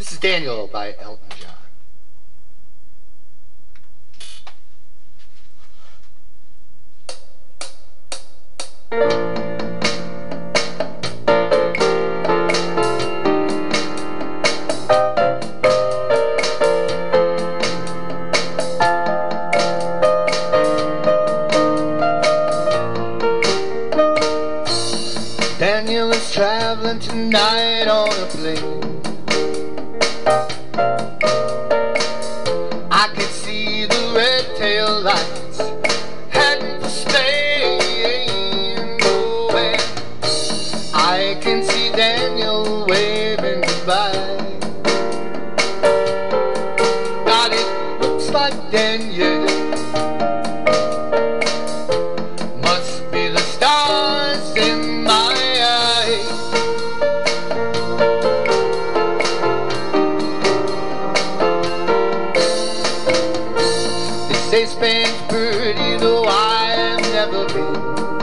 This is Daniel by Elton John. Daniel is traveling tonight on a plane. I can see the red tail lights heading for Spain. Oh, and I can see Daniel waving goodbye. God, it looks like Daniel must be the stars in my They say Spain's pretty, though I've never been.